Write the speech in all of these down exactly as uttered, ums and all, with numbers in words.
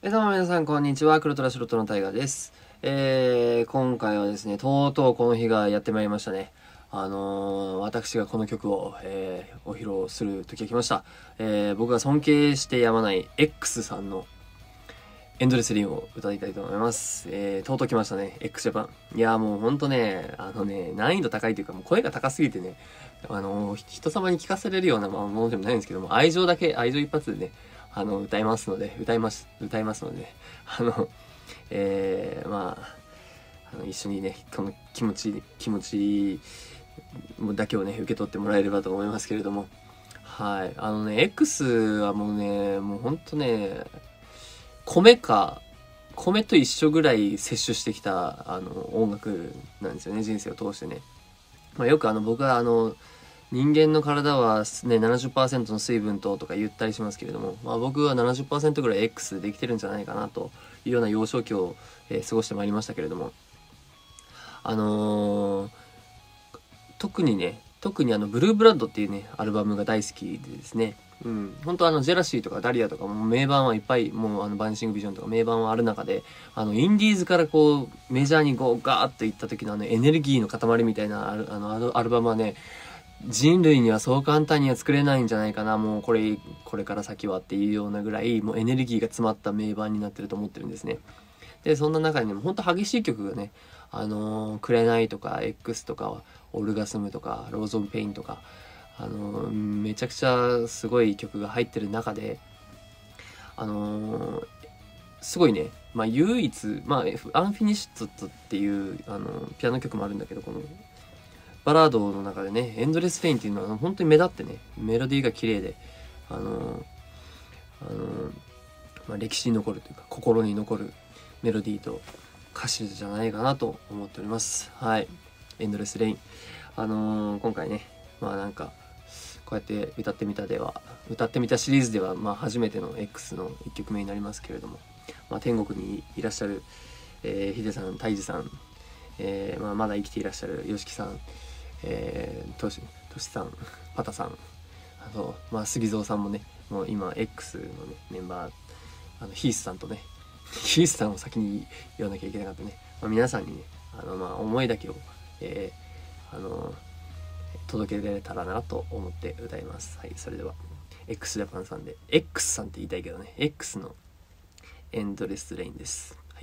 えどうも皆さんこんにちは。黒虎素人のタイガーです。えー、今回はですね、とうとうこの日がやってまいりましたね。あのー、私がこの曲を、えー、お披露する時が来ました。えー、僕が尊敬してやまない X さんのエンドレスリンを歌いたいと思います。えー、とうとう来ましたね、X ジャパン。いやーもうほんとね、あのね、難易度高いというか、もう声が高すぎてね、あのー、人様に聞かせれるようなものでもないんですけども、愛情だけ、愛情一発でね、あの、歌いますので、歌います、歌いますので、ね、あの、えー、まあ、あの、一緒にね、この気持ち、気持ちだけをね、受け取ってもらえればと思いますけれども、はい。あのね、X はもうね、もうほんとね、米か、米と一緒ぐらい摂取してきた、あの、音楽なんですよね、人生を通してね。まあ、よくあの、僕はあの、人間の体はね、ななじゅっパーセントの水分ととか言ったりしますけれども、まあ僕はななじゅっパーセントぐらい X できてるんじゃないかなというような幼少期を、えー過ごしてまいりましたけれども、あのー特にね、特にあの、ブルーブラッドっていうね、アルバムが大好きでですね、うん、本当あの、ジェラシーとかダリアとかも名盤はいっぱい、もうあの、バニシングビジョンとか名盤はある中で、あの、インディーズからこう、メジャーにこう、ガーッといった時のあの、エネルギーの塊みたいなあるあの、あのアルバムはね、人類にはそう簡単には作れないんじゃないかな、もうこれ、これから先はっていうようなぐらい、もうエネルギーが詰まった名盤になってると思ってるんですね。で、そんな中にね、ほんと激しい曲がね、あのー、紅とか X とか、オルガスムとか、ローズ・オブ・ペインとか、あのー、めちゃくちゃすごい曲が入ってる中で、あのー、すごいね、まあ唯一、まあ、アンフィニッシュトっていう、あのー、ピアノ曲もあるんだけど、この、バラードの中でね、エンドレス・フェインっていうのは本当に目立ってね、メロディーが綺麗で、あのー、あのー、まあ、歴史に残るというか、心に残るメロディーと歌詞じゃないかなと思っております。はい。エンドレス・レイン。あのー、今回ね、まあなんか、こうやって歌ってみたでは、歌ってみたシリーズでは、まあ初めての X のいっきょくめになりますけれども、まあ天国にいらっしゃる、えー、ヒデさん、タイジさん、えー、まあまだ生きていらっしゃる ヨシキさん、えー、トシ、トシさん、パタさん、あと、まあ、杉蔵さんもね、もう今、X のね、メンバー、あの、ヒースさんとね、ヒースさんを先に言わなきゃいけなかったね。まあ、皆さんにね、あの、まあ、思いだけを、えー、あの、届けられたらなと思って歌います。はい、それでは、X ジャパンさんで、X さんって言いたいけどね、X のエンドレスレインです。はい。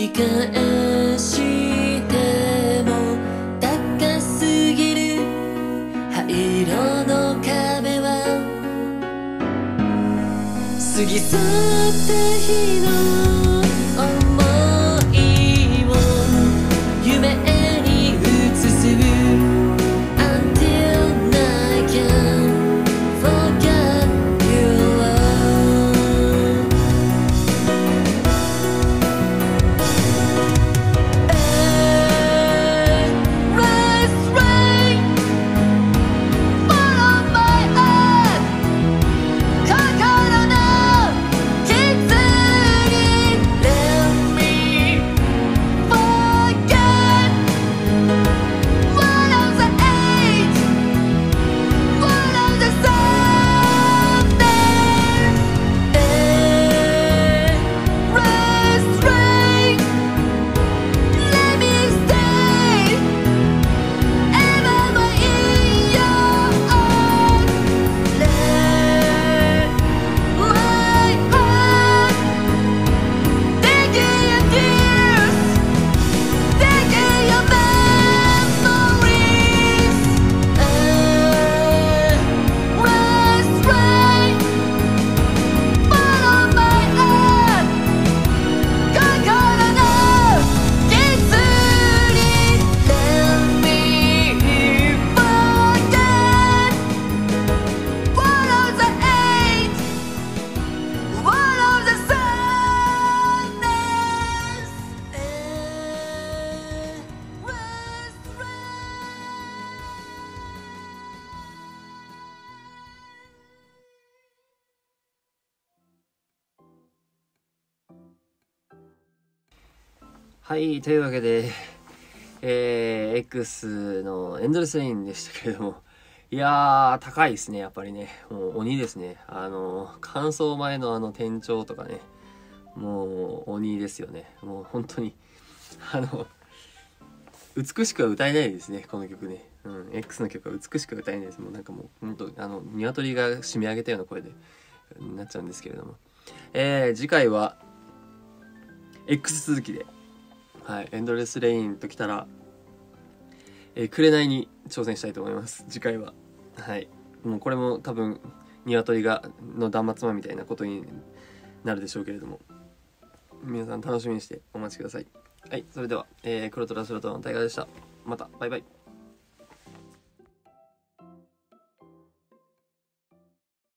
り返しても高すぎる灰色の壁は過ぎ去った日の想いを夢に映す Until I can forget your love. Endless rain fall on my head. 心の傷に Let me forget one of the eight, one of the Sundays. Endless rain, let me stay evermore in your arms. Let my heart take your tears, take your memories. Endless rain fall on my head. 心の傷に Let me forget one of the eight, one of the Sundays. Endless rain. はい、というわけで、えー、X のエンドレスレインでしたけれども、いやー、高いですね、やっぱりね。もう鬼ですね。あの、乾燥前のあの転調とかね、もう鬼ですよね。もう本当に、あの、美しくは歌えないですね、この曲ね。うん、X の曲は美しくは歌えないです。もうなんかもう、本当あの、鶏が締め上げたような声で、なっちゃうんですけれども。えー、次回は、X 続きで、はい、エンドレスレインときたら、えー、紅に挑戦したいと思います、次回は。はい。もうこれも多分、鶏が、の断末魔みたいなことになるでしょうけれども、皆さん楽しみにしてお待ちください。はい、それでは、えー、黒虎スロットのタイガーでした。また、バイバイ。